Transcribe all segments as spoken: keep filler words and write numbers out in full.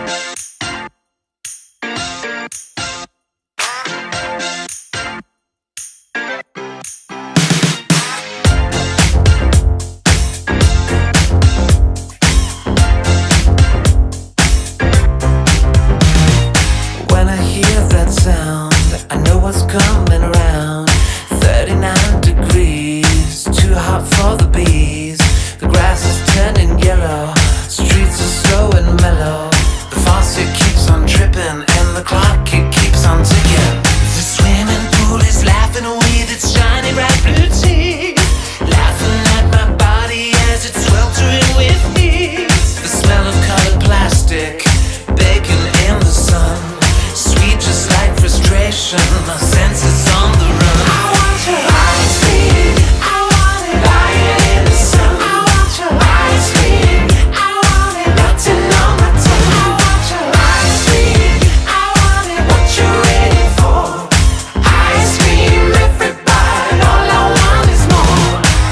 I know what's coming around. Thirty-nine degrees, too hot for the bees. The grass is turning yellow, streets are slow and mellow. The faucet keeps on dripping and the clock, it keeps on ticking. The swimming pool is laughing with its shiny bright blue teeth, laughing at my body as it's sweltering with heat. The smell of colored plastic, baking in the sun, sweet just like frustration, my senses on the run. I want your ice cream, I want it lying in the sun. I want your ice cream, I want it melting on my tongue. I want your ice cream, I want it, what you waiting for? Ice cream, everybody, all I want is more.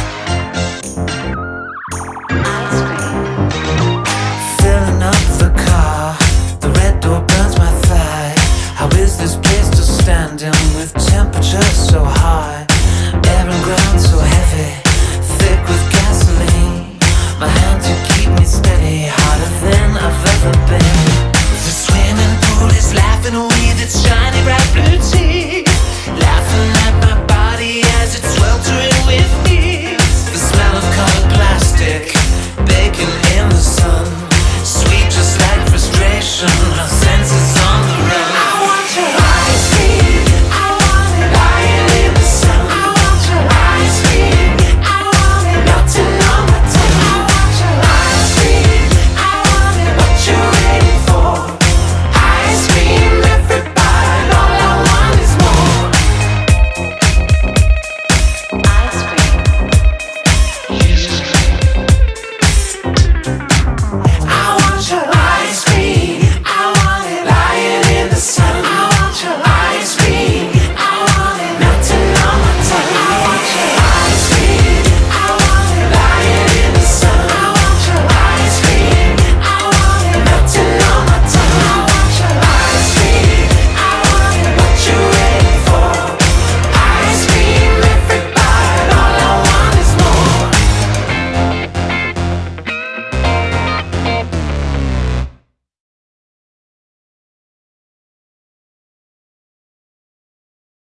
Ice cream. Filling up the car, the red door burns my thigh. How is this place still standing with temperatures so high? Air and ground so heavy, thick with gasoline. My hand to keep me steady, harder than I've ever been. The swimming pool is laughing with its shiny bright blue teeth, laughing at my body as it's sweltering with heat. The smell of colored plastic, baking in the sun, sweet just like frustration.